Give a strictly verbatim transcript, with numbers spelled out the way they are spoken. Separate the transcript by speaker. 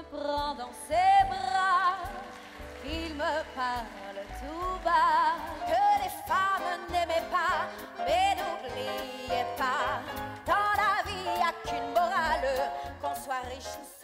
Speaker 1: prend dans ses bras, il me parle tout bas, que les femmes n'aimaient pas, mais n'oubliez pas, dans la vie, y a qu'une morale, qu'on soit riche ou